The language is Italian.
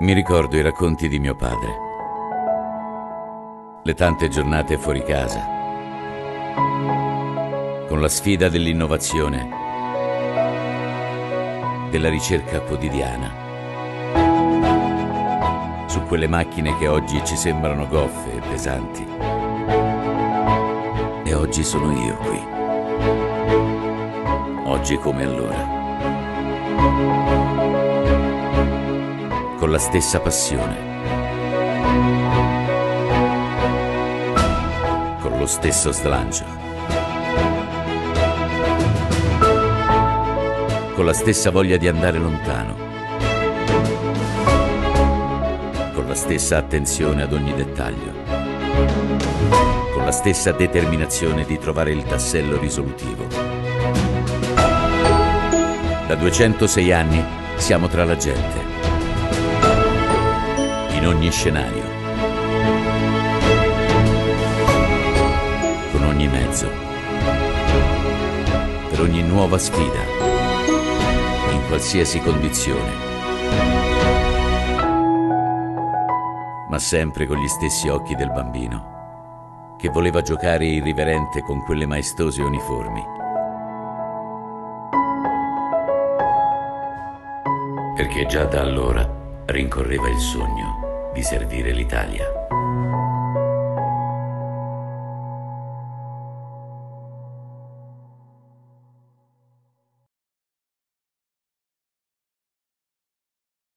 Mi ricordo i racconti di mio padre, le tante giornate fuori casa, con la sfida dell'innovazione, della ricerca quotidiana, su quelle macchine che oggi ci sembrano goffe e pesanti. E oggi sono io qui, oggi come allora, con la stessa passione, con lo stesso slancio, con la stessa voglia di andare lontano, con la stessa attenzione ad ogni dettaglio, con la stessa determinazione di trovare il tassello risolutivo. Da 206 anni siamo tra la gente, in ogni scenario, con ogni mezzo, per ogni nuova sfida, in qualsiasi condizione, ma sempre con gli stessi occhi del bambino che voleva giocare irriverente con quelle maestose uniformi. Perché già da allora rincorreva il sogno di servire l'Italia.